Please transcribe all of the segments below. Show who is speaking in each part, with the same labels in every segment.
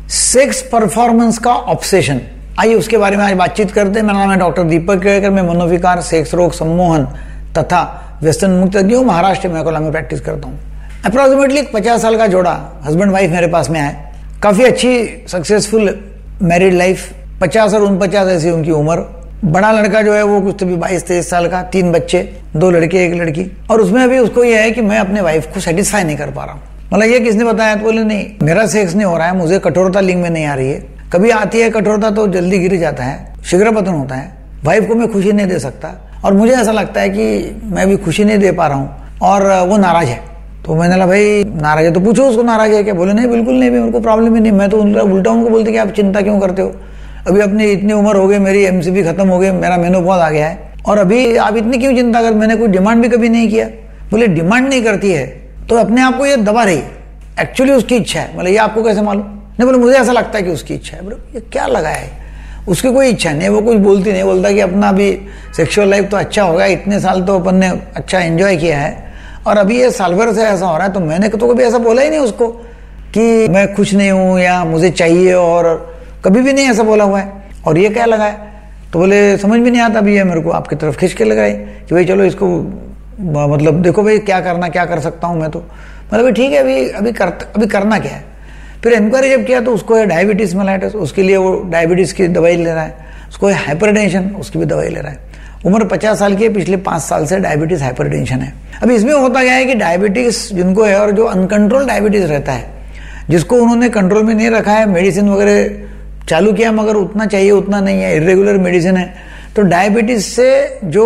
Speaker 1: Sex performance का obsession, आइए उसके बारे में आज बातचीत करते हैं। मेरा नाम है डॉक्टर दीपक केळकर, मैं मनोविकार, सेक्स रोग, सम्मोहन तथा व्यसन मुक्तज्ञ हूँ। महाराष्ट्र में अकोला में प्रैक्टिस करता हूँ। अप्रोक्सीमेटली 50 साल का जोड़ा हस्बैंड वाइफ मेरे पास में आए, काफी अच्छी सक्सेसफुल मैरिड लाइफ, 50 और 49 ऐसी उनकी उम्र। बड़ा लड़का जो है वो कुछ तो भी 22-23 साल का, 3 बच्चे, 2 लड़के 1 लड़की। और उसमें अभी उसको ये है कि मैं अपने वाइफ को सेटिस्फाई नहीं कर पा रहा हूँ। मतलब ये किसने बताया? तो बोले नहीं, मेरा सेक्स नहीं हो रहा है, मुझे कठोरता लिंग में नहीं आ रही है। कभी आती है कठोरता तो जल्दी गिर जाता है, शीघ्र पतन होता है। वाइफ को मैं खुशी नहीं दे सकता और मुझे ऐसा लगता है कि मैं भी खुशी नहीं दे पा रहा हूँ और वो नाराज है। तो मैंने कहा भाई नाराज है तो पूछो उसको नाराज है क्या? बोले नहीं बिल्कुल नहीं, मेरे को प्रॉब्लम ही नहीं। मैं तो उल्टा उनको बोलते कि आप चिंता क्यों करते हो, अभी अपनी इतनी उम्र हो गई, मेरी एमसीपी खत्म हो गई, मेरा मेनोपॉज आ गया है और अभी आप इतनी क्यों चिंता कर? मैंने कोई डिमांड भी कभी नहीं किया। बोले डिमांड नहीं करती है तो अपने आप को ये दबा रही है, एक्चुअली उसकी इच्छा है। बोले ये आपको कैसे मालूम? नहीं, बोले मुझे ऐसा लगता है कि उसकी इच्छा है। बोले ये क्या लगा है, उसकी कोई इच्छा नहीं है, वो कुछ बोलती नहीं, बोलता कि अपना भी सेक्सुअल लाइफ तो अच्छा होगा, इतने साल तो अपन ने अच्छा एंजॉय किया है और अभी ये साल भर से ऐसा हो रहा है। तो मैंने तो कभी ऐसा बोला ही नहीं उसको कि मैं खुश नहीं हूँ या मुझे चाहिए, और कभी भी नहीं ऐसा बोला हुआ है। और ये क्या लगा है? तो बोले समझ में नहीं आता। अभी ये मेरे को आपकी तरफ खींच के लगा है कि भाई चलो इसको मतलब देखो भाई क्या करना, क्या कर सकता हूँ मैं। तो मतलब भाई ठीक है, अभी करना क्या है। फिर इंक्वायरी जब किया तो उसको है डायबिटीज मेलाइटिस, उसके लिए वो डायबिटीज की दवाई ले रहा है। उसको है हाइपरटेंशन, उसकी भी दवाई ले रहा है। उम्र 50 साल की है, पिछले 5 साल से डायबिटीज हाइपरटेंशन है। अभी इसमें होता गया है कि डायबिटीज जिनको है और जो अनकंट्रोल डायबिटीज रहता है, जिसको उन्होंने कंट्रोल में नहीं रखा है, मेडिसिन वगैरह चालू किया मगर उतना चाहिए उतना नहीं है, इरेगुलर मेडिसिन है, तो डायबिटीज से जो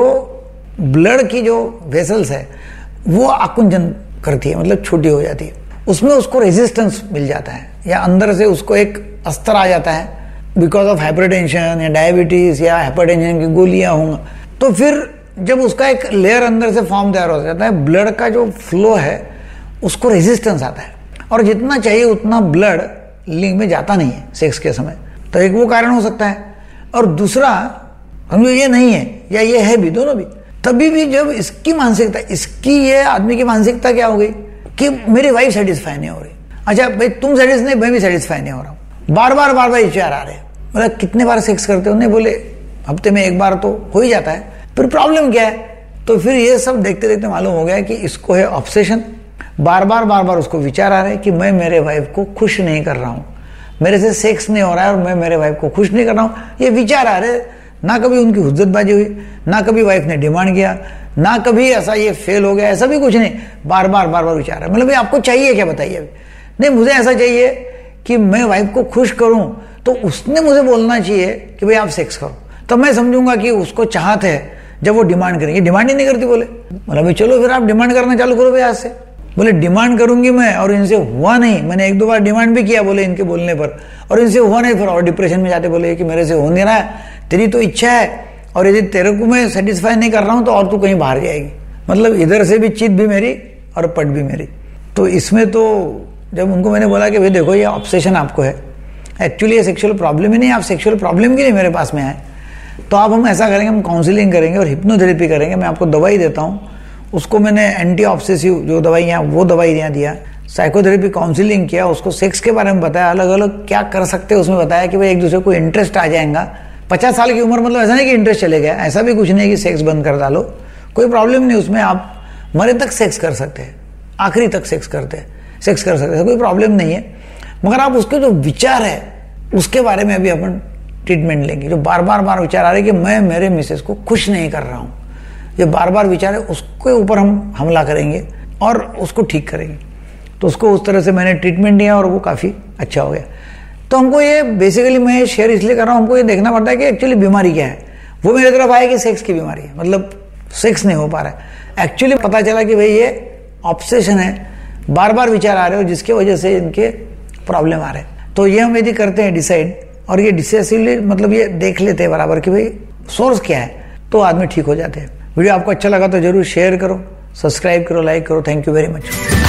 Speaker 1: ब्लड की जो वेसल्स है वो आकुंचन करती है, मतलब छोटी हो जाती है, उसमें उसको रेजिस्टेंस मिल जाता है या अंदर से उसको एक अस्तर आ जाता है बिकॉज ऑफ हाइपरटेंशन या डायबिटीज या हाइपरटेंशन की गोलियां होंगी। तो फिर जब उसका एक लेयर अंदर से फॉर्म तैयार हो जाता है, ब्लड का जो फ्लो है उसको रेजिस्टेंस आता है और जितना चाहिए उतना ब्लड लिंग में जाता नहीं है सेक्स के समय। तो एक वो कारण हो सकता है, और दूसरा समझो ये नहीं है या ये है भी, दोनों भी। तभी भी जब इसकी मानसिकता, इसकी ये आदमी की मानसिकता क्या हो गई कि मेरी वाइफ सेटिस्फाई नहीं हो रही। अच्छा भाई तुम सेटिस्फाई नहीं, मैं भी सेटिस्फाई नहीं हो रहा हूँ, बार बार विचार आ रहे हैं। मतलब कितने बार सेक्स करते हो? नहीं, बोले हफ्ते में 1 बार तो हो ही जाता है। फिर प्रॉब्लम क्या है? तो फिर ये सब देखते देखते मालूम हो गया कि इसको है ऑब्सेशन। बार बार उसको विचार आ रहे हैं कि मैं मेरे वाइफ को खुश नहीं कर रहा हूँ, मेरे से सेक्स नहीं हो रहा है और मैं मेरे वाइफ को खुश नहीं कर रहा हूँ। ये विचार आ रहे, ना कभी उनकी हुज्जतबाजी हुई, ना कभी वाइफ ने डिमांड किया, ना कभी ऐसा ये फेल हो गया, ऐसा भी कुछ नहीं। बार बार विचार है। मतलब भाई आपको चाहिए क्या बताइए? अभी नहीं, मुझे ऐसा चाहिए कि मैं वाइफ को खुश करूं, तो उसने मुझे बोलना चाहिए कि भाई आप सेक्स करो, तब मैं समझूंगा कि उसको चाहत है। जब वो डिमांड करेंगे, डिमांड ही नहीं करती, बोले मतलब भाई चलो फिर आप डिमांड करना चालू करो भाई आज से। बोले डिमांड करूंगी मैं और इनसे हुआ नहीं, मैंने 1-2 बार डिमांड भी किया बोले इनके बोलने पर और इनसे हुआ नहीं, फिर और डिप्रेशन में जाते बोले कि मेरे से हो नहीं रहा है, तेरी तो इच्छा है और यदि तेरे को मैं सेटिस्फाई नहीं कर रहा हूं तो और तू कहीं बाहर जाएगी। मतलब इधर से भी चित भी मेरी और पट भी मेरी। तो इसमें तो जब उनको मैंने बोला कि भाई देखो ये ऑब्सेशन आपको है, एक्चुअली ये सेक्सुअल प्रॉब्लम ही नहीं, आप सेक्सुअल प्रॉब्लम के लिए मेरे पास में आए, तो आप हम ऐसा करेंगे, हम काउंसलिंग करेंगे और हिप्नोथेरेपी करेंगे। मैं आपको दवाई देता हूँ, उसको मैंने एंटी ऑब्सेसिव जो दवाइयाँ वो दवाइयाँ दिया, साइकोथेरेपी काउंसलिंग किया, उसको सेक्स के बारे में बताया, अलग अलग क्या कर सकते हैं उसमें बताया कि भाई एक दूसरे को इंटरेस्ट आ जाएगा। 50 साल की उम्र मतलब ऐसा नहीं कि इंटरेस्ट चले गया, ऐसा भी कुछ नहीं कि सेक्स बंद कर डालो, कोई प्रॉब्लम नहीं उसमें, आप मरे तक सेक्स कर सकते हैं, आखिरी तक सेक्स कर सकते हैं, कोई प्रॉब्लम नहीं है। मगर आप उसके जो विचार है उसके बारे में अभी अपन ट्रीटमेंट लेंगे। जो बार बार विचार आ रहे कि मैं मेरे मिसेस को खुश नहीं कर रहा हूँ, ये बार बार विचार है, उसके ऊपर हम हमला करेंगे और उसको ठीक करेंगे। तो उसको उस तरह से मैंने ट्रीटमेंट दिया और वो काफ़ी अच्छा हो गया। तो हमको ये बेसिकली मैं शेयर इसलिए कर रहा हूँ, हमको ये देखना पड़ता है कि एक्चुअली बीमारी क्या है। वो मेरे तरफ आया कि सेक्स की बीमारी है, मतलब सेक्स नहीं हो पा रहा है। एक्चुअली पता चला कि भाई ये ऑब्सेशन है, बार बार विचार आ रहे हो जिसके वजह से इनके प्रॉब्लम आ रहे हैं। तो ये हम यदि करते हैं डिसाइड और ये डिसाइसिवली मतलब ये देख लेते हैं बराबर कि भाई सोर्स क्या है, तो आदमी ठीक हो जाते हैं। वीडियो आपको अच्छा लगा तो जरूर शेयर करो, सब्सक्राइब करो, लाइक करो। Thank you very much.